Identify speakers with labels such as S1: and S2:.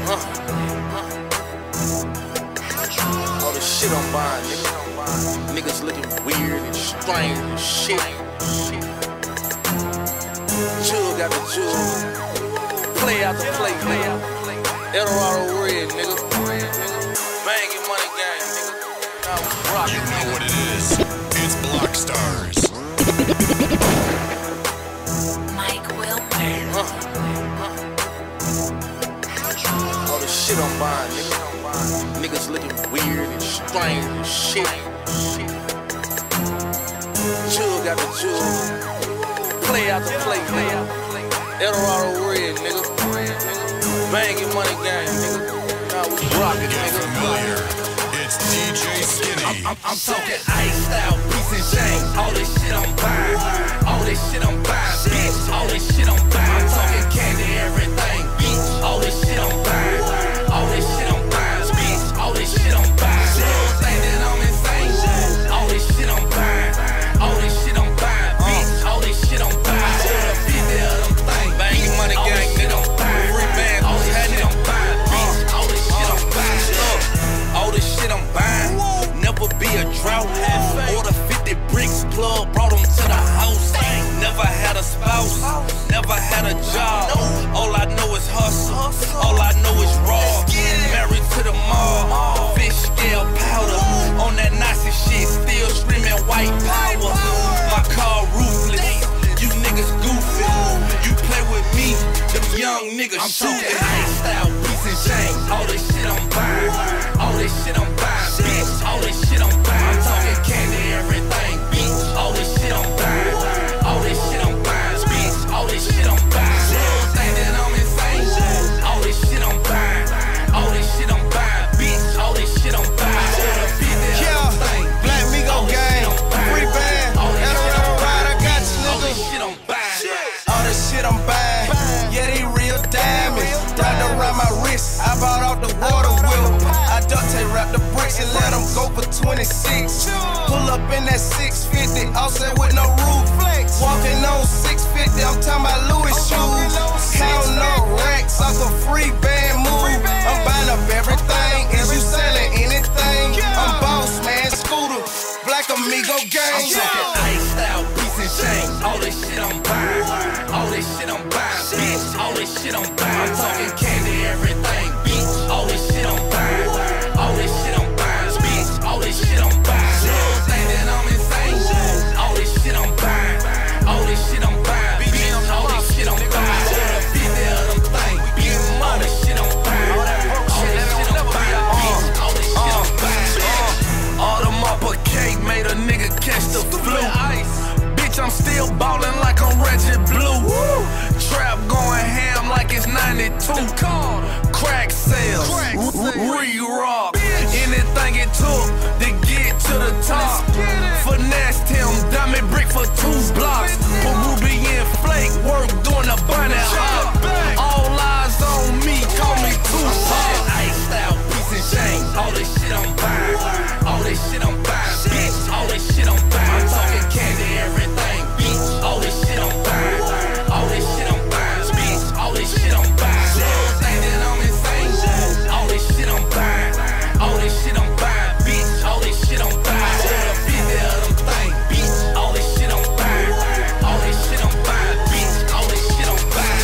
S1: All the shit I'm buying, nigga. Niggas looking weird and strange and shit. Jewel got the jewel. Play out the play, man. Eldorado red, nigga. Bang your money gang, nigga. Now we rock it,
S2: you know what it is. It's Block Stars.
S3: Mike will.
S1: All the shit I'm buying, nigga. Niggas looking weird and strange and shit. Jewel got the jewel. Play out the play, man. Eldorado red, nigga. Bang your money gang, nigga. Now we rock it,
S2: Get
S1: nigga.
S2: familiar. It's DJ Skinny.
S4: I'm talking iced out, piece and chain. All this shit I'm buying. All this shit I'm buying, bitch. All this shit I'm buying. I'm talking candy, everything, bitch. All this shit I'm buying. All this shit I'm buying, bitch. All this shit I'm buying. Think that I'm insane. All this shit I'm buying. All this shit I'm buying, bitch. All this shit I'm buying. 50 of them things.
S1: Bang your money gang, nigga. Free band,
S4: All this shit I'm buying, bitch. All this shit I'm buying.
S1: all this shit I'm buying. Never be a drought. Order 50 bricks, plug, brought them to the house. Never had a spouse, never had a job. All I know is hustle, all I know is raw. Married to the mall, fish scale powder. On that Nazi shit, still screaming white power. My car ruthless, you niggas goofy. You play with me, them young niggas
S4: I'm talking
S1: shooting.
S4: iced out, piece and chain. All this shit I'm buying. All this shit I'm buying, bitch. All this shit I'm buying. I'm talking candy, everything, bitch. All this shit I'm buying. All this shit I'm buying, bitch. All this shit I'm buying. Think that I'm insane. All this shit I'm buying. All this shit I'm buying, bitch. All this shit I'm buying.
S5: Yeah, Black Migo gang, free band, Eldorado ride, I got you,
S4: All this
S5: nigga.
S4: shit I'm buying.
S5: All this shit I'm buying, yeah, they real diamonds. Tied around my wrist, I bought out the water wheel. I duct tape wrap the bricks and let them go for 26. Pull up in that 650, offset with no roof. Walking on 650, I'm talking about Louis shoes. Counting no racks, off a free band move. I'm buying up everything, is you selling anything? I'm boss man, scooter, Black Amigo gang.
S4: I'm talking iced out, piece and chain. All this shit I'm buying. All this shit I'm buying, bitch. All this shit I'm buying. I'm talking candy, everything, bitch. All this shit I'm buying. All this shit I'm buying, bitch. All this shit I'm buying. Think that I'm insane. All this shit I'm buying. All this shit I'm buying, bitch. All this shit I'm buying. 50 of them things, bitch. All this shit I'm buying. All this shit I'm buying, bitch. All this shit I'm buying.
S1: All them upper cake made a nigga catch the flu. Bitch, I'm still ballin' like I'm Reggie Blue. Trap going ham like it's 92.